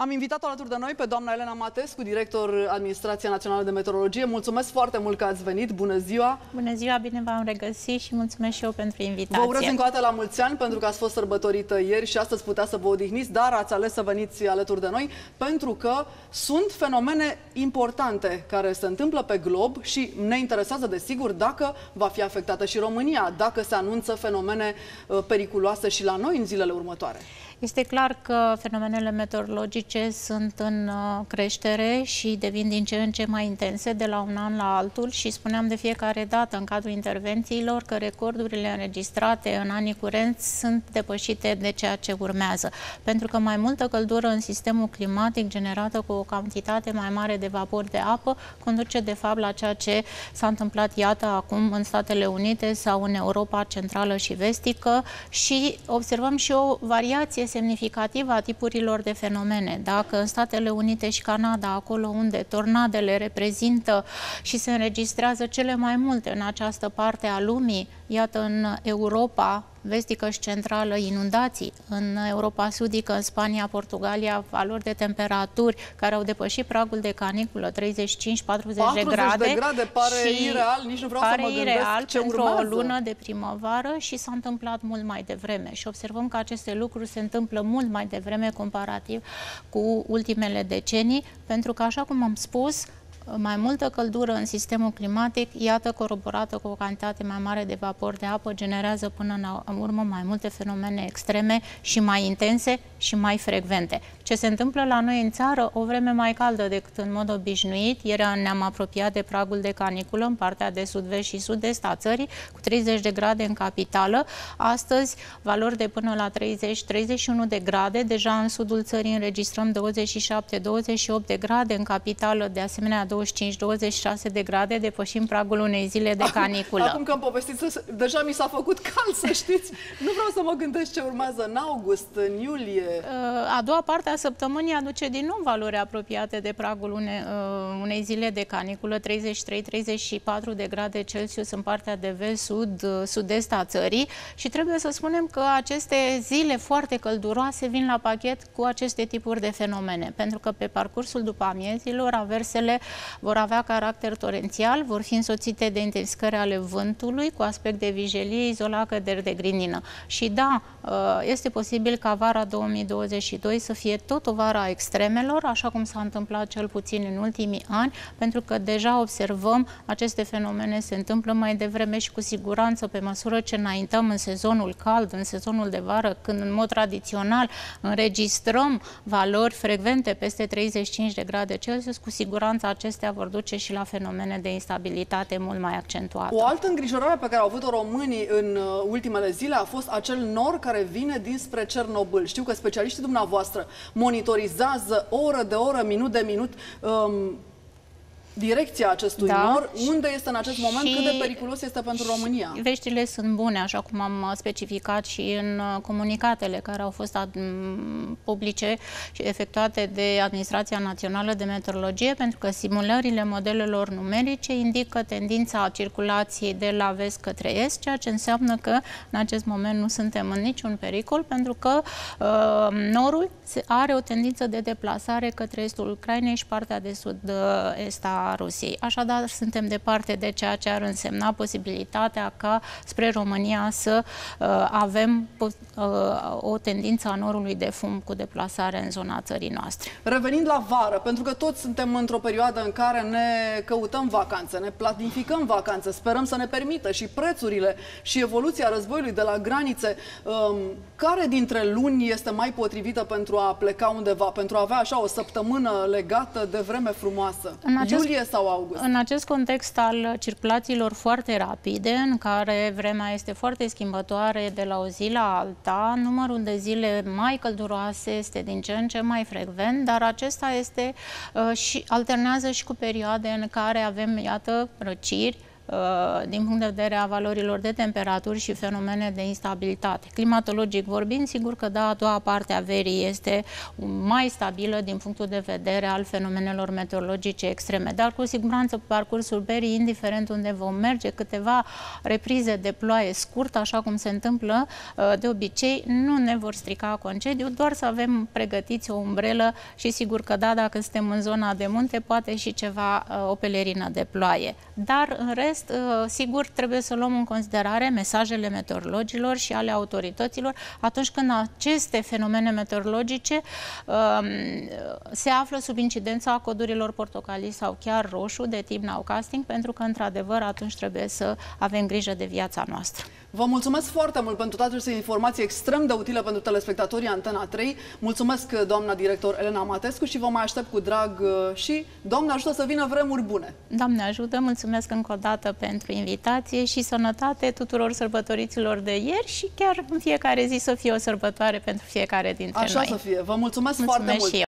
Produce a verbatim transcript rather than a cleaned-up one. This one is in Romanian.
Am invitat-o alături de noi pe doamna Elena Matescu, director Administrația Națională de Meteorologie. Mulțumesc foarte mult că ați venit. Bună ziua! Bună ziua, bine v-am regăsit și mulțumesc și eu pentru invitație. Vă urez încă o dată la mulți ani, pentru că ați fost sărbătorită ieri și astăzi putea să vă odihniți, dar ați ales să veniți alături de noi pentru că sunt fenomene importante care se întâmplă pe glob și ne interesează, desigur, dacă va fi afectată și România, dacă se anunță fenomene periculoase și la noi în zilele următoare. Este clar că fenomenele meteorologice sunt în creștere și devin din ce în ce mai intense de la un an la altul și spuneam de fiecare dată în cadrul intervențiilor că recordurile înregistrate în anii curenți sunt depășite de ceea ce urmează. Pentru că mai multă căldură în sistemul climatic generată cu o cantitate mai mare de vapori de apă conduce de fapt la ceea ce s-a întâmplat, iată, acum în Statele Unite sau în Europa Centrală și Vestică și observăm și o variație semnificativă a tipurilor de fenomene. Dacă în Statele Unite și Canada, acolo unde tornadele reprezintă și se înregistrează cele mai multe în această parte a lumii, iată în Europa Vestică și Centrală inundații, în Europa Sudică, în Spania, Portugalia, valori de temperaturi care au depășit pragul de caniculă, treizeci și cinci patruzeci de grade. de grade pare ireal, nici nu vreau pare să mă ireal gândesc ce pentru urmează. o lună de primăvară și s-a întâmplat mult mai devreme. Și observăm că aceste lucruri se întâmplă mult mai devreme comparativ cu ultimele decenii, pentru că, așa cum am spus, mai multă căldură în sistemul climatic, iată, coroborată cu o cantitate mai mare de vapor de apă, generează până în urmă mai multe fenomene extreme și mai intense și mai frecvente. Ce se întâmplă la noi în țară? O vreme mai caldă decât în mod obișnuit. Ieri ne-am apropiat de pragul de caniculă în partea de sud-vest și sud-est a țării, cu treizeci de grade în capitală. Astăzi, valori de până la treizeci treizeci și unu de grade. Deja în sudul țării înregistrăm douăzeci și șapte douăzeci și opt de grade, în capitală de asemenea douăzeci și cinci douăzeci și șase de grade, depășim pragul unei zile de caniculă. Acum că îmi povestiți, deja mi s-a făcut cald, să știți. Nu vreau să mă gândesc ce urmează în august, în iulie. A doua parte a săptămânii aduce din nou valori apropiate de pragul une, unei zile de caniculă, treizeci și trei treizeci și patru de grade Celsius în partea de vest, sud, sud-est a țării și trebuie să spunem că aceste zile foarte călduroase vin la pachet cu aceste tipuri de fenomene, pentru că pe parcursul după amiezilor aversele vor avea caracter torențial, vor fi însoțite de intensificări ale vântului cu aspect de vijelie, izolat căderi de grinină. Și da, este posibil ca vara două mii douăzeci și doi să fie tot o vară a extremelor, așa cum s-a întâmplat cel puțin în ultimii ani, pentru că deja observăm aceste fenomene se întâmplă mai devreme și cu siguranță pe măsură ce înaintăm în sezonul cald, în sezonul de vară, când în mod tradițional înregistrăm valori frecvente peste treizeci și cinci de grade Celsius, cu siguranță acestea vor duce și la fenomene de instabilitate mult mai accentuată. O altă îngrijorare pe care au avut-o românii în ultimele zile a fost acel nor care vine dinspre Cernobâl. Știu că specialiștii dumneavoastră monitorizează oră de oră, minut de minut um, direcția acestui da, nor, unde este în acest moment, cât de periculos este pentru România. Veștile sunt bune, așa cum am specificat și în comunicatele care au fost publice și efectuate de Administrația Națională de Meteorologie, pentru că simulările modelelor numerice indică tendința circulației de la vest către est, ceea ce înseamnă că în acest moment nu suntem în niciun pericol, pentru că uh, norul are o tendință de deplasare către estul Ucrainei și partea de sud-est a Rusiei. Așadar, suntem departe de ceea ce ar însemna posibilitatea ca spre România să uh, avem uh, o tendință a norului de fum cu deplasare în zona țării noastre. Revenind la vară, pentru că toți suntem într-o perioadă în care ne căutăm vacanțe, ne planificăm vacanțe, sperăm să ne permită și prețurile și evoluția războiului de la granițe. Um, care dintre luni este mai potrivită pentru a pleca undeva, pentru a avea așa o săptămână legată de vreme frumoasă? În acest, Iulie sau august? În acest context al circulațiilor foarte rapide, în care vremea este foarte schimbătoare de la o zi la alta, numărul de zile mai călduroase este din ce în ce mai frecvent, dar acesta este uh, și alternează și cu perioade în care avem, iată, răciri, din punct de vedere a valorilor de temperaturi și fenomene de instabilitate. Climatologic vorbind, sigur că da, a doua parte a verii este mai stabilă din punctul de vedere al fenomenelor meteorologice extreme, dar cu siguranță pe parcursul verii, indiferent unde vom merge, câteva reprize de ploaie scurtă, așa cum se întâmplă de obicei, nu ne vor strica concediu, doar să avem pregătiți o umbrelă și sigur că da, dacă suntem în zona de munte, poate și ceva, o pelerină de ploaie. Dar în rest, sigur, trebuie să luăm în considerare mesajele meteorologilor și ale autorităților atunci când aceste fenomene meteorologice se află sub incidența codurilor portocalii sau chiar roșu de tip nowcasting, pentru că, într-adevăr, atunci trebuie să avem grijă de viața noastră. Vă mulțumesc foarte mult pentru toate aceste informații extrem de utile pentru telespectatorii Antena trei. Mulțumesc, doamna director Elena Matescu, și vă mai aștept cu drag și Doamne ajută să vină vremuri bune. Doamne ajută, mulțumesc încă o dată pentru invitație și sănătate tuturor sărbătoriților de ieri și chiar în fiecare zi să fie o sărbătoare pentru fiecare dintre Așa noi. Așa să fie. Vă mulțumesc, mulțumesc foarte mult.